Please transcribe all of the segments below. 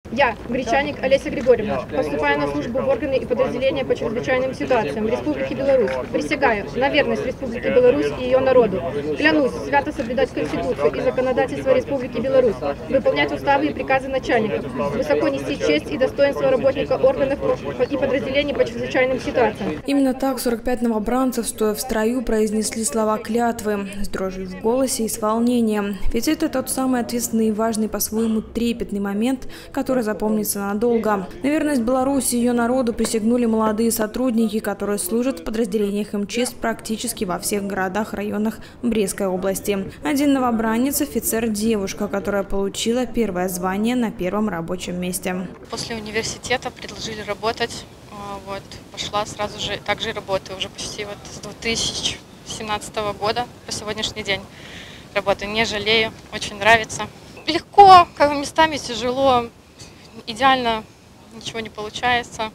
Я, гречаник Олеся Григорьевна, поступаю на службу в органы и подразделения по чрезвычайным ситуациям Республики Беларусь. Присягаю на верность Республике Беларусь и ее народу. Клянусь свято соблюдать Конституцию и законодательство Республики Беларусь, выполнять уставы и приказы начальников, высоко нести честь и достоинство работника органов и подразделений по чрезвычайным ситуациям. Именно так 45 новобранцев, стоя в строю, произнесли слова клятвы с дрожью в голосе и с волнением. Ведь это тот самый ответственный и важный по-своему трепетный момент, который запомнится надолго. На верность Беларуси и ее народу присягнули молодые сотрудники, которые служат в подразделениях МЧС практически во всех городах, районах Брестской области. Один новобранец – офицер-девушка, которая получила первое звание на первом рабочем месте. После университета предложили работать. Вот, пошла сразу же, также работаю уже почти с 2017 года по сегодняшний день. Работаю, не жалею, очень нравится. Легко, как местами тяжело, идеально ничего не получается.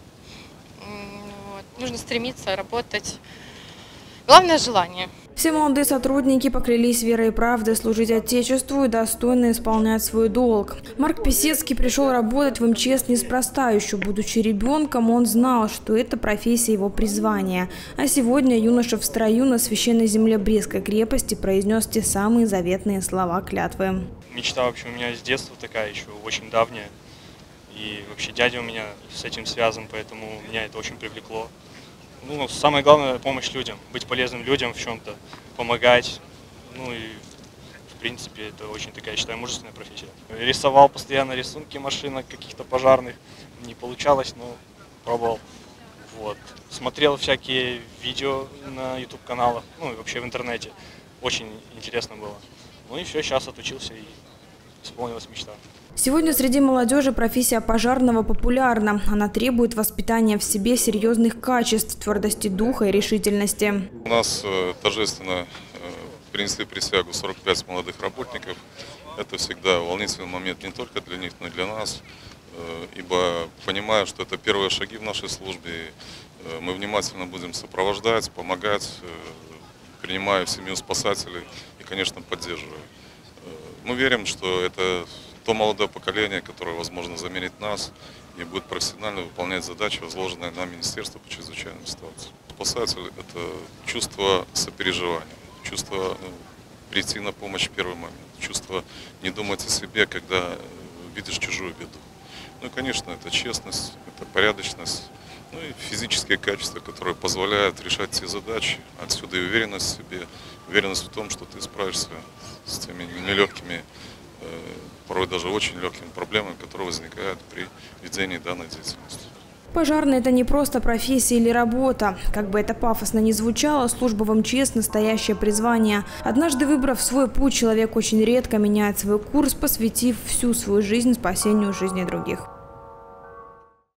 Вот. Нужно стремиться, работать. Главное – желание. Все молодые сотрудники поклялись верой и правдой служить Отечеству и достойно исполнять свой долг. Марк Писецкий пришел работать в МЧС неспроста. Еще будучи ребенком, он знал, что это профессия его призвания. А сегодня юноша в строю на священной земле Брестской крепости произнес те самые заветные слова клятвы. Мечта вообще у меня с детства такая, еще очень давняя. И вообще дядя у меня с этим связан, поэтому меня это очень привлекло. Ну, самое главное – помощь людям, быть полезным людям в чем-то, помогать. Ну и, в принципе, это очень такая, я считаю, мужественная профессия. Рисовал постоянно рисунки машинок каких-то пожарных. Не получалось, но пробовал. Вот. Смотрел всякие видео на YouTube-каналах, ну и вообще в интернете. Очень интересно было. Ну и все, сейчас отучился и исполнилась мечта. Сегодня среди молодежи профессия пожарного популярна. Она требует воспитания в себе серьезных качеств, твердости духа и решительности. У нас торжественно принесли присягу 45 молодых работников. Это всегда волнительный момент не только для них, но и для нас. Ибо понимаю, что это первые шаги в нашей службе. Мы внимательно будем сопровождать, помогать, принимая в семью спасателей и, конечно, поддерживая. Мы верим, что это то молодое поколение, которое, возможно, заменит нас и будет профессионально выполнять задачи, возложенные на Министерство по чрезвычайным ситуациям. Спасатель – это чувство сопереживания, чувство прийти на помощь в первый момент, чувство не думать о себе, когда видишь чужую беду. Ну и, конечно, это честность, это порядочность, ну и физические качества, которые позволяют решать все задачи. Отсюда и уверенность в себе, уверенность в том, что ты справишься с теми нелегкими, порой даже очень легкими проблемами, которые возникают при ведении данной деятельности. Пожарный – это не просто профессия или работа. Как бы это пафосно ни звучало, служба в МЧС – настоящее призвание. Однажды выбрав свой путь, человек очень редко меняет свой курс, посвятив всю свою жизнь спасению жизни других.